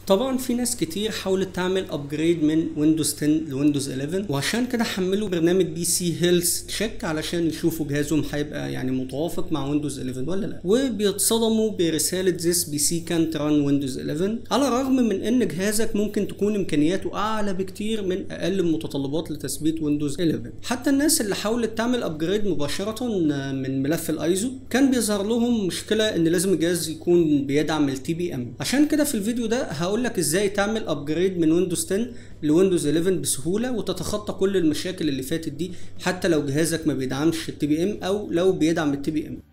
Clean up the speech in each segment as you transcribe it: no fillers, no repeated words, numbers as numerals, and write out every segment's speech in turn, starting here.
طبعا في ناس كتير حاولت تعمل ابجريد من ويندوز 10 لويندوز 11، وعشان كده حملوا برنامج بي سي هيلث تشيك علشان يشوفوا جهازهم هيبقى يعني متوافق مع ويندوز 11 ولا لا، وبيتصدموا برساله this PC can't run Windows 11 على الرغم من ان جهازك ممكن تكون امكانياته اعلى بكتير من اقل المتطلبات لتثبيت ويندوز 11. حتى الناس اللي حاولت تعمل ابجريد مباشره من ملف الايزو كان بيظهر لهم مشكله ان لازم الجهاز يكون بيدعم التي بي ام. عشان كده في الفيديو ده هقول لك ازاي تعمل ابجريد من ويندوز 10 لويندوز 11 بسهوله وتتخطى كل المشاكل اللي فاتت دي، حتى لو جهازك ما بيدعمش التي بي ام او لو بيدعم التي بي ام.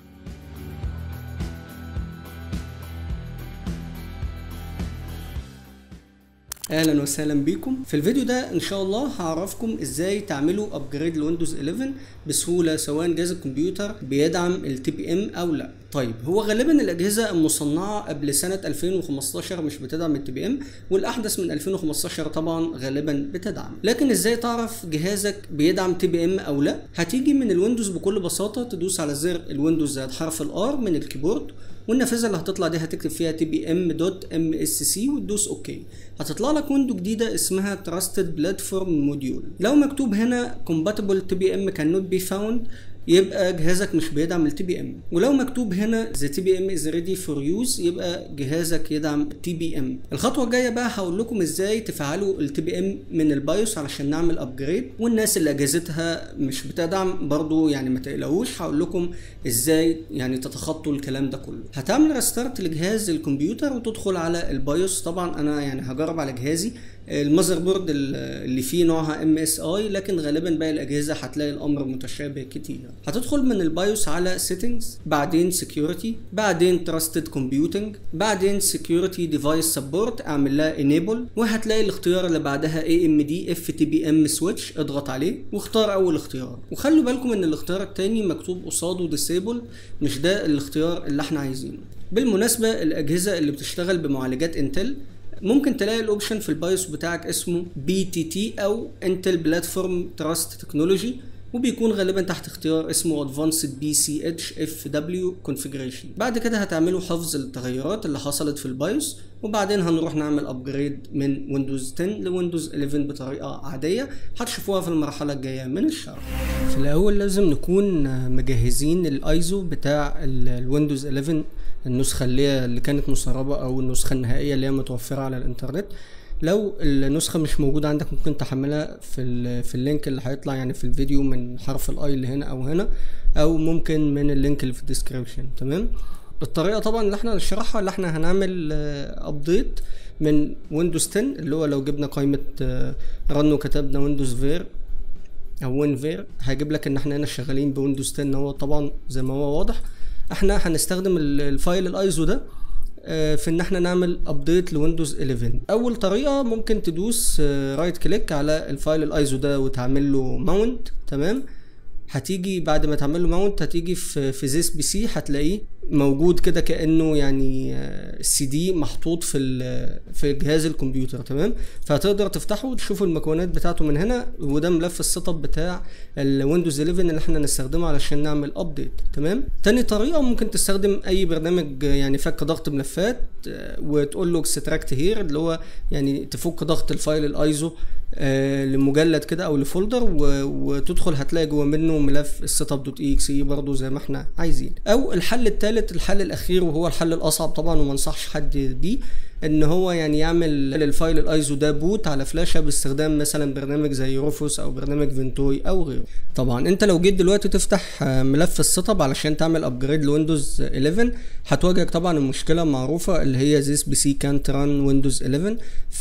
اهلا وسهلا بيكم. في الفيديو ده ان شاء الله هعرفكم ازاي تعملوا ابجريد لويندوز 11 بسهوله سواء جهاز الكمبيوتر بيدعم التي بي ام او لا. طيب هو غالبا الاجهزه المصنعه قبل سنه 2015 مش بتدعم التي بي ام، والاحدث من 2015 طبعا غالبا بتدعم. لكن ازاي تعرف جهازك بيدعم تي بي ام او لا؟ هتيجي من الويندوز بكل بساطه تدوس على زر الويندوز زائد حرف الار من الكيبورد، والنافذه اللي هتطلع دي هتكتب فيها tbm.msc وتدوس اوكي. هتطلع لك ويندو جديده اسمها Trusted Platform Module. لو مكتوب هنا Compatible TBM cannot be found يبقى جهازك مش بيدعم التي بي ام، ولو مكتوب هنا the TBM is ready for use يبقى جهازك يدعم التي بي ام. الخطوه الجايه بقى هقول لكم ازاي تفعلوا التي بي ام من البايوس علشان نعمل ابجريد، والناس اللي اجهزتها مش بتدعم برضو يعني ما تقلقوش، هقول لكم ازاي يعني تتخطوا الكلام ده كله. هتعمل ريستارت لجهاز الكمبيوتر وتدخل على البايوس. طبعا انا يعني هجرب على جهازي المذر بورد اللي فيه نوعها MSI، لكن غالبا باقي الاجهزه هتلاقي الامر متشابه كتير. هتدخل من البايوس على Settings، بعدين Security، بعدين Trusted Computing، بعدين Security Device Support اعمل لها Enable، وهتلاقي الاختيار اللي بعدها AMD FTPM Switch اضغط عليه واختار اول اختيار. وخلوا بالكم ان الاختيار التاني مكتوب قصاده Disable، مش ده الاختيار اللي احنا عايزينه. بالمناسبه الاجهزه اللي بتشتغل بمعالجات انتل ممكن تلاقي الاوبشن في البايوس بتاعك اسمه BTT او Intel Platform Trust Technology، وبيكون غالبا تحت اختيار اسمه Advanced BCH FW Configuration. بعد كده هتعملوا حفظ التغيرات اللي حصلت في البايوس، وبعدين هنروح نعمل ابجريد من ويندوز 10 لويندوز 11 بطريقه عاديه هتشوفوها في المرحله الجايه من الشرح. في الاول لازم نكون مجهزين الايزو بتاع الويندوز 11، النسخه اللي كانت مسربه او النسخه النهائيه اللي هي متوفره على الانترنت. لو النسخه مش موجوده عندك ممكن تحملها في اللينك اللي هيطلع يعني في الفيديو من حرف الاي اللي هنا او هنا، او ممكن من اللينك اللي في الديسكريبشن. تمام. الطريقه طبعا اللي احنا هنشرحها اللي احنا هنعمل ابديت من ويندوز 10، اللي هو لو جبنا قائمه رن وكتبنا ويندوز فير او وين فير هيجيب لك ان احنا هنا شغالين بويندوز 10. هو طبعا زي ما هو واضح احنا هنستخدم الفايل الايزو ده في ان احنا نعمل ابديت لويندوز 11. اول طريقه ممكن تدوس رايت كليك على الفايل الايزو ده وتعمل له ماونت. تمام. هتيجي بعد ما تعمل له ماونت هتيجي في زيس بي سي هتلاقيه موجود كده كانه يعني السي دي محطوط في جهاز الكمبيوتر. تمام. فهتقدر تفتحه وتشوف المكونات بتاعته من هنا، وده ملف السيت اب بتاع الويندوز 11 اللي احنا نستخدمه علشان نعمل ابديت. تمام. تاني طريقه ممكن تستخدم اي برنامج يعني فك ضغط ملفات وتقول له اكستراكت هير، اللي هو يعني تفك ضغط الفايل الايزو لمجلد كده او لفولدر وتدخل هتلاقي جوه منه ملف السيت اب دوت اي اكس اي برضه زي ما احنا عايزين. او الحل الثالث الحل الاخير وهو الحل الاصعب طبعا وما انصحش حد بيه، ان هو يعني يعمل الفايل الايزو ده بوت على فلاشه باستخدام مثلا برنامج زي روفوس او برنامج فينتوي او غيره. طبعا انت لو جيت دلوقتي تفتح ملف السيت اب علشان تعمل ابجريد لويندوز 11 هتواجهك طبعا المشكله المعروفه اللي هي this PC can't run Windows 11.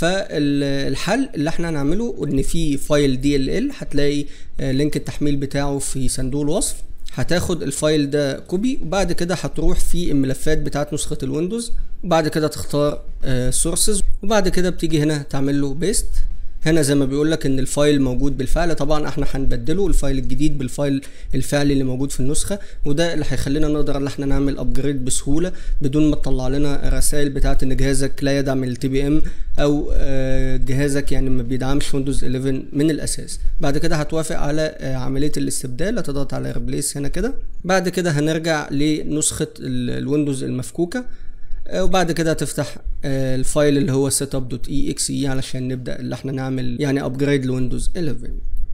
فالحل اللي احنا هنعمله ان في فايل DLL هتلاقي لينك التحميل بتاعه في صندوق الوصف. هتاخد الفايل ده كوبي وبعد كده هتروح في الملفات بتاعت نسخة الويندوز، وبعد كده تختار سورسز، وبعد كده بتيجي هنا تعمل له بيست. هنا زي ما بيقول لك ان الفايل موجود بالفعل، طبعا احنا هنبدله الفايل الجديد بالفايل الفعلي اللي موجود في النسخه، وده اللي هيخلينا نقدر ان احنا نعمل ابجريد بسهوله بدون ما تطلع لنا رسائل بتاعت ان جهازك لا يدعم التي بي ام او جهازك يعني ما بيدعمش ويندوز 11 من الاساس. بعد كده هتوافق على عمليه الاستبدال، هتضغط على ريبليس هنا كده. بعد كده هنرجع لنسخه الويندوز المفكوكه. وبعد كده هتفتح الفايل اللي هو setup.exe علشان نبدأ اللي احنا نعمل يعني ابجريد لويندوز 11.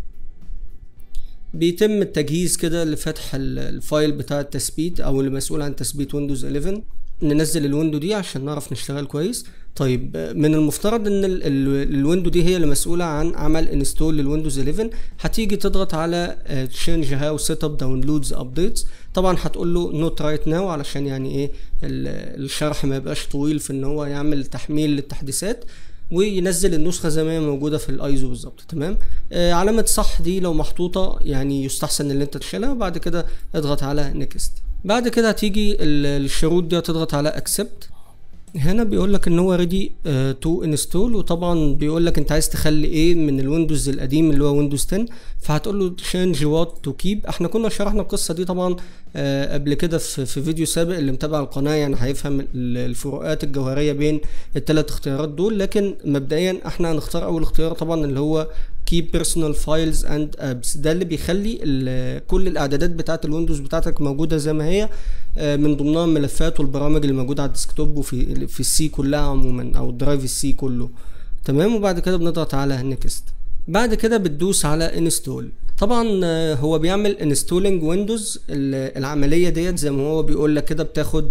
بيتم التجهيز كده لفتح الفايل بتاع التثبيت او اللي مسؤول عن تثبيت ويندوز 11. ننزل الويندو دي عشان نعرف نشتغل كويس. طيب من المفترض ان الويندو دي هي اللي مسؤولة عن عمل انستول للويندوز 11. هتيجي تضغط على change how setup downloads updates. طبعا هتقول له not right now علشان يعني ايه الشرح ما يبقاش طويل في ان هو يعمل تحميل للتحديثات وينزل النسخة زي ما هي موجودة في الايزو بالظبط. تمام. علامة صح دي لو محطوطة يعني يستحسن ان انت تشيلها. بعد كده اضغط على next. بعد كده هتيجي الشروط دي هتضغط على accept. هنا بيقول لك ان هو ready to install، وطبعا بيقول لك انت عايز تخلي ايه من الويندوز القديم اللي هو ويندوز 10. فهتقول له change what to keep. احنا كنا شرحنا القصه دي طبعا قبل كده في فيديو سابق. اللي متابع القناه يعني هيفهم الفروقات الجوهريه بين الثلاث اختيارات دول، لكن مبدئيا احنا هنختار اول اختيار طبعا اللي هو keep personal files and apps. ده اللي بيخلي كل الاعدادات بتاعه الويندوز بتاعتك موجوده زي ما هي، من ضمنها الملفات والبرامج اللي موجوده على الديسكتوب وفي السي كلها عموما او الدرايف السي كله. تمام. وبعد كده بنضغط على نيكست. بعد كده بتدوس على انستول. طبعا هو بيعمل انستولينج ويندوز. العمليه ديت زي ما هو بيقول لك كده بتاخد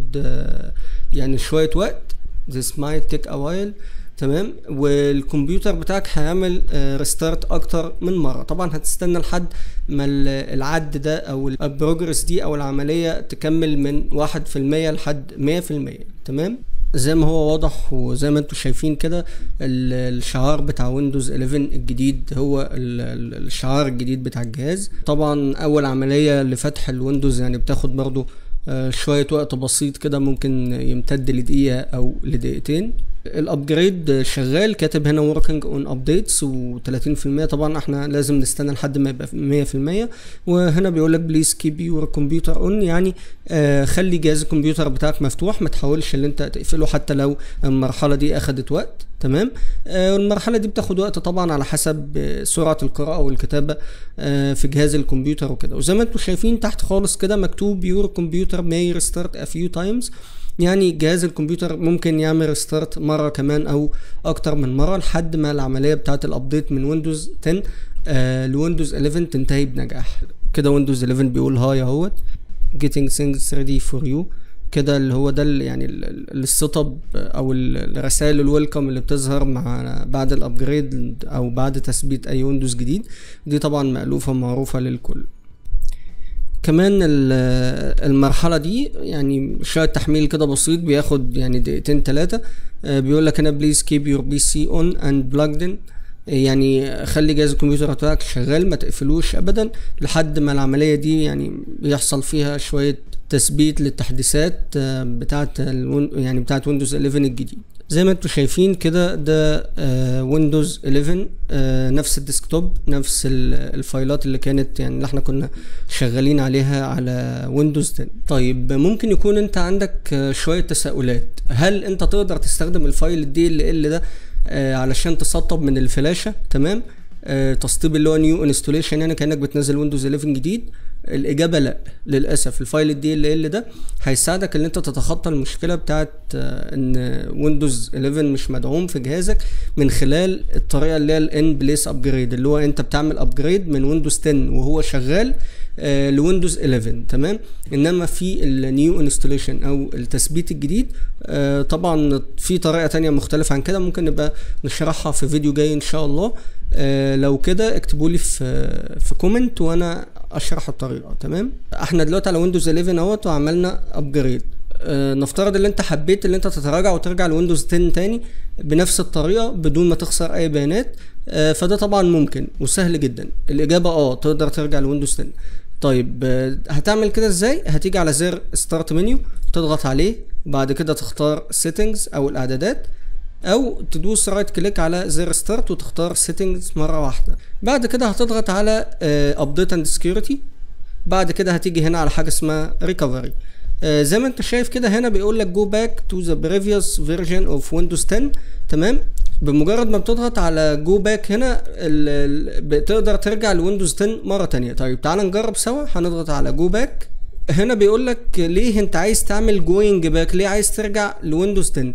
يعني شويه وقت. this might take a while. تمام. والكمبيوتر بتاعك هيعمل ريستارت اكتر من مره. طبعا هتستنى لحد ما العد ده او البروجرس دي او العمليه تكمل من 1% لحد 100%. تمام. زي ما هو واضح وزي ما انتم شايفين كده الشعار بتاع ويندوز 11 الجديد هو الشعار الجديد بتاع الجهاز. طبعا اول عمليه لفتح الويندوز يعني بتاخد برضو شويه وقت بسيط كده، ممكن يمتد لدقيقه او لدقيقتين. الابجريد شغال، كاتب هنا working on updates و30%. طبعا احنا لازم نستنى لحد ما يبقى 100%. وهنا بيقول لك please keep your computer on، يعني خلي جهاز الكمبيوتر بتاعك مفتوح، ما تحاولش ان انت تقفله حتى لو المرحله دي اخدت وقت. تمام. المرحله دي بتاخد وقت طبعا على حسب سرعه القراءه والكتابه في جهاز الكمبيوتر وكده. وزي ما انتم شايفين تحت خالص كده مكتوب your computer may restart a few times، يعني جهاز الكمبيوتر ممكن يعمل ريستارت مره كمان او اكتر من مره لحد ما العمليه بتاعه الابديت من ويندوز 10 لويندوز 11 تنتهي بنجاح. كده ويندوز 11 بيقول هاي اهوت getting things ready for you. كده اللي هو ده يعني السيت اب او الرسائل الويلكم اللي بتظهر مع بعد الابجريد او بعد تثبيت اي ويندوز جديد. دي طبعا مألوفه ومعروفه للكل. كمان المرحله دي يعني شويه تحميل كده بسيط، بياخد يعني دقيقتين 3. بيقول لك هنا please keep your PC on and plugged in، يعني خلي جهاز الكمبيوتر بتاعك شغال ما تقفلوش ابدا لحد ما العمليه دي يعني بيحصل فيها شويه تثبيت للتحديثات بتاعت يعني بتاعت ويندوز 11 الجديد. زي ما انتم شايفين كده ده ويندوز 11 نفس الديسكتوب، نفس الفايلات اللي كانت يعني اللي احنا كنا شغالين عليها على ويندوز 10. طيب ممكن يكون انت عندك شويه تساؤلات. هل انت تقدر تستخدم الفايل DLL ده علشان تسطب من الفلاشه؟ تمام. تسطيب اللي هو نيو انستوليشن، يعني كانك بتنزل ويندوز 11 جديد. الاجابه لا، للاسف. الفايل DLL ده هيساعدك ان انت تتخطى المشكله بتاعت ان ويندوز 11 مش مدعوم في جهازك من خلال الطريقه اللي هي الان بليس ابجريد، اللي هو انت بتعمل ابجريد من ويندوز 10 وهو شغال لويندوز 11. تمام. انما في النيو انستوليشن او التثبيت الجديد طبعا في طريقه تانية مختلفه عن كده، ممكن نبقى نشرحها في فيديو جاي ان شاء الله. لو كده اكتبوا لي في كومنت وانا اشرح الطريقه. تمام. احنا دلوقتي على ويندوز 11 اهوت وعملنا ابجريد. نفترض ان انت حبيت ان انت تتراجع وترجع لويندوز 10 تاني بنفس الطريقه بدون ما تخسر اي بيانات، فده طبعا ممكن وسهل جدا. الاجابه تقدر ترجع لويندوز 10. طيب هتعمل كده ازاي؟ هتيجي على زر ستارت منيو تضغط عليه، بعد كده تختار سيتنجز او الاعدادات، او تدوس رايت كليك على زر ستارت وتختار سيتنجز مره واحده. بعد كده هتضغط على ابديت اند سكيورتي. بعد كده هتيجي هنا على حاجه اسمها ريكفري. زي ما انت شايف كده هنا بيقول لك جو باك تو ذا بريفيوس فيرجن اوف ويندوز 10. تمام. بمجرد ما بتضغط على جو باك هنا بتقدر ترجع لويندوز 10 مره تانية. طيب تعال نجرب سوا. هنضغط على جو باك هنا بيقول لك ليه انت عايز تعمل جوينج باك، ليه عايز ترجع لويندوز 10.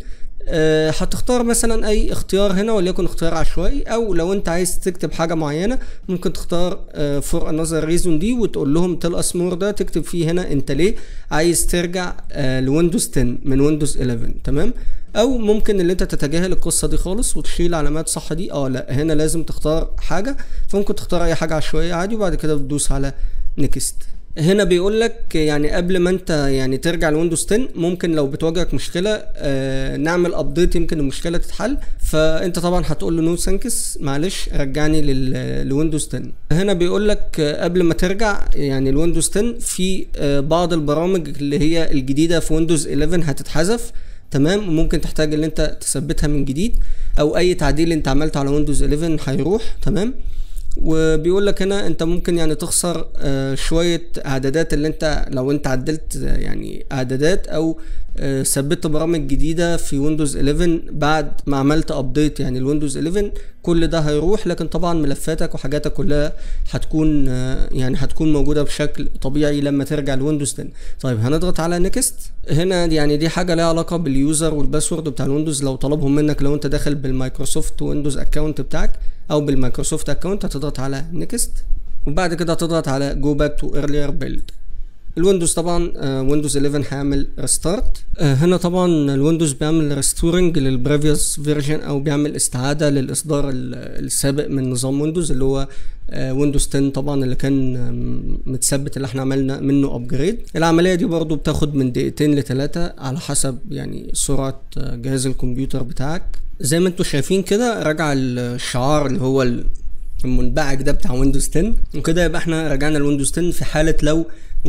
هتختار مثلا اي اختيار هنا وليكن اختيار عشوائي، او لو انت عايز تكتب حاجه معينه ممكن تختار فور انذر ريزون دي وتقول لهم تيل اس مور، ده تكتب فيه هنا انت ليه عايز ترجع لويندوز 10 من ويندوز 11. تمام. او ممكن اللي انت تتجاهل القصه دي خالص وتشيل علامات صح دي. لا هنا لازم تختار حاجه، فممكن تختار اي حاجه عشوائيه عادي وبعد كده تدوس على نيكست. هنا بيقول لك يعني قبل ما انت يعني ترجع لويندوز 10 ممكن لو بتواجهك مشكله نعمل ابديت يمكن المشكله تتحل. فانت طبعا هتقول له نو ثانكس، معلش رجعني لويندوز 10. هنا بيقول لك قبل ما ترجع يعني لويندوز 10 في بعض البرامج اللي هي الجديده في ويندوز 11 هتتحذف. تمام. وممكن تحتاج ان انت تثبتها من جديد، او اي تعديل انت عملته على ويندوز 11 هيروح. تمام. وبيقول لك هنا انت ممكن يعني تخسر شويه اعدادات اللي انت لو انت عدلت يعني اعدادات او ثبت برامج جديده في ويندوز 11 بعد ما عملت ابديت يعني الويندوز 11، كل ده هيروح. لكن طبعا ملفاتك وحاجاتك كلها هتكون يعني هتكون موجوده بشكل طبيعي لما ترجع لويندوز 10. طيب هنضغط على نيكست. هنا يعني دي حاجه ليها علاقه باليوزر والباسورد بتاع الويندوز، لو طلبهم منك لو انت داخل بالمايكروسوفت ويندوز اكونت بتاعك او بالمايكروسوفت اكونت هتضغط على نيكست، وبعد كده هتضغط على جو باك تو ايرلير بيلد. الويندوز طبعا ويندوز 11 هيعمل ريستارت. هنا طبعا الويندوز بيعمل ريستورنج للبريفيوس فيرجن او بيعمل استعاده للاصدار السابق من نظام ويندوز اللي هو ويندوز 10 طبعا اللي كان متثبت اللي احنا عملنا منه ابجريد. العمليه دي برضو بتاخد من دقيقتين ل3 على حسب يعني سرعه جهاز الكمبيوتر بتاعك. زي ما انتم شايفين كده رجع الشعار اللي هو المنبعج ده بتاع ويندوز 10. وكده يبقى احنا رجعنا لويندوز 10 في حاله لو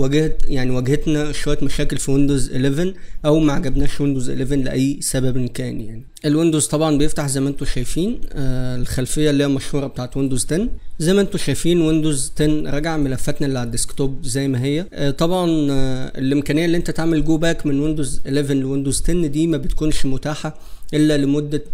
واجهتنا شويه مشاكل في ويندوز 11 او ما عجبناش ويندوز 11 لاي سبب كان. يعني الويندوز طبعا بيفتح زي ما انتم شايفين الخلفيه اللي هي مشهوره بتاعت ويندوز 10. زي ما انتم شايفين ويندوز 10 رجع ملفاتنا اللي على الديسكتوب زي ما هي. طبعا الامكانيه اللي انت تعمل جو باك من ويندوز 11 لويندوز 10 دي ما بتكونش متاحه الا لمده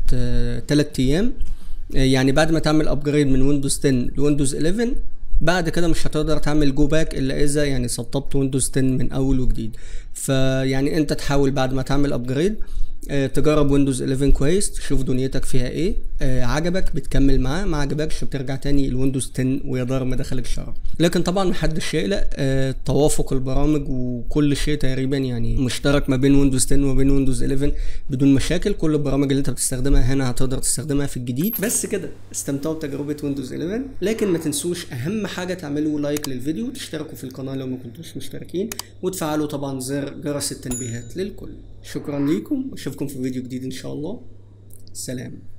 3 ايام. يعني بعد ما تعمل ابجريد من ويندوز 10 لويندوز 11 بعد كده مش هتقدر تعمل جو باك الا اذا يعني سطبت ويندوز 10 من اول وجديد. فيعني انت تحاول بعد ما تعمل ابجريد تجرب ويندوز 11 كويس، تشوف دنيتك فيها ايه. عجبك بتكمل معاه، ما عجبكش بترجع تاني لويندوز 10 ويا دار ما دخلك شر. لكن طبعا محدش يقلق، توافق البرامج وكل شيء تقريبا يعني مشترك ما بين ويندوز 10 وما بين ويندوز 11 بدون مشاكل. كل البرامج اللي انت بتستخدمها هنا هتقدر تستخدمها في الجديد. بس كده استمتعوا بتجربه ويندوز 11. لكن ما تنسوش اهم حاجه تعملوا لايك للفيديو وتشتركوا في القناه لو ما كنتوش مشتركين، وتفعلوا طبعا زر جرس التنبيهات للكل. شكرا ليكم واشوفكم في فيديو جديد ان شاء الله. سلام.